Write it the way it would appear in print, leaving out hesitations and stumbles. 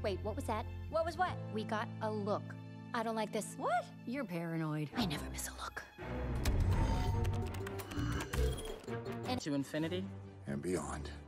Wait, what was that? What was what? We got a look. I don't like this. What? You're paranoid. I never miss a look. To infinity and beyond.